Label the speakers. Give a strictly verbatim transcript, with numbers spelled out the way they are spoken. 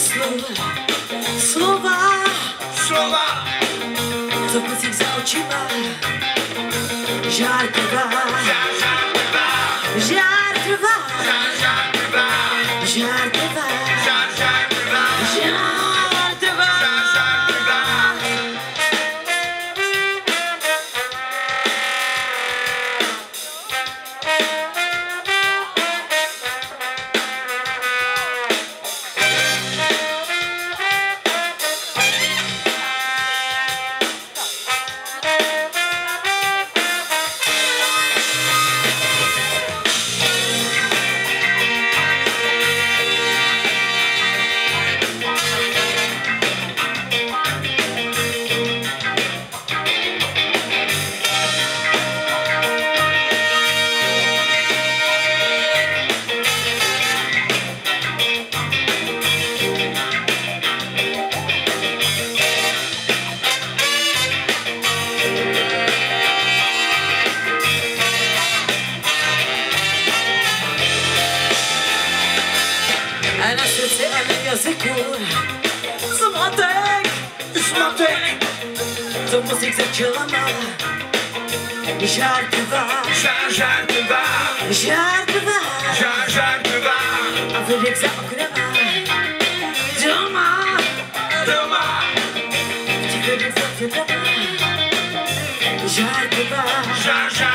Speaker 1: smyslu slova,
Speaker 2: slova,
Speaker 1: co v pocích za očima, žár trvá,
Speaker 2: žár, žár trvá,
Speaker 1: žár trvá,
Speaker 2: žár, žár trvá,
Speaker 1: žár trvá,
Speaker 2: žár, žár trvá,
Speaker 1: žár trvá.
Speaker 2: žár, žár trvá.
Speaker 1: A na srdci a na jazyku smatek,
Speaker 2: Smatek,
Speaker 1: co musík začala má, žár trvá,
Speaker 2: žár, žár trvá,
Speaker 1: žár trvá,
Speaker 2: žár, žár trvá,
Speaker 1: a vlk za oknama doma,
Speaker 2: doma,
Speaker 1: v tichu den se trvá, žár trvá,
Speaker 2: žár, žár